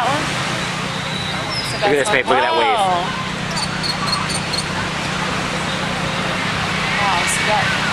one? So Look at this, babe. Look at that wave. Wow, so that